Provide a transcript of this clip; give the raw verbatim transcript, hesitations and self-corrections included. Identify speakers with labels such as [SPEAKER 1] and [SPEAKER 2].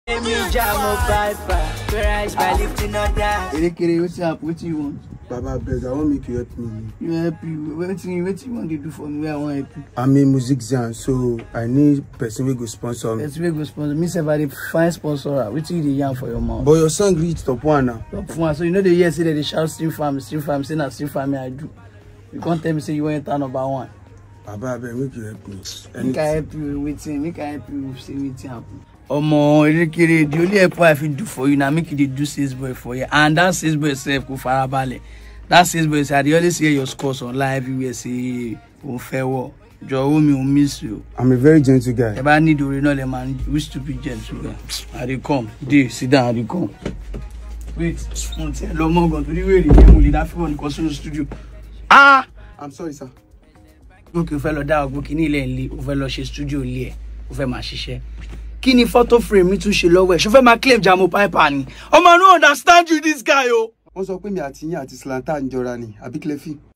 [SPEAKER 1] Jamopyper, where is my lifting on that?
[SPEAKER 2] Erekere, what's up? What do you want?
[SPEAKER 3] Baba, beg, I want make you help me.
[SPEAKER 2] You help you. What do you, what do you want to do for me? Where I want to help you?
[SPEAKER 3] I'm a musician, so I need person who go sponsor me.
[SPEAKER 2] Person who go sponsor me. Say, if I find sponsor, what do you yarn for your mouth?
[SPEAKER 3] But your song reached top one now.
[SPEAKER 2] Top one. So you know the year say that they shout stream farm, stream farm, say that stream farm I do. You can't tell me say you want to number one.
[SPEAKER 3] Baba, beg, make you help me.
[SPEAKER 2] Make I help you with him. Make I help you see anything happen. Omo, Erekere, the only help I fit do for you now, make you do sales boy for you, and that sales boy self go farabale. That sales boy say I dey always hear your scores on live everywhere say o fair war. Joe me will miss you.
[SPEAKER 3] I'm a very gentle guy.
[SPEAKER 2] If I need to know the man, we stupid gentle guy. I dey come. Dey sit down. I dey come. Wait, one thing. Long more gone to the way the game will that one construction studio. Ah,
[SPEAKER 3] I'm sorry, sir.
[SPEAKER 2] Okay, fellow that go kini le nle, o fẹ́ lọ ṣe studio le, o fẹ́ ma ṣiṣẹ́. Kini photo frame mi tún ṣe lọ́wọ́ ẹ̀. Ṣó fẹ́ ma claim Jamopyper ni. Omo, I no understand you this guy o.
[SPEAKER 3] Wọ́n sọ pé mi àti yín àti Slanta ń jọra ni, àbí Clefy.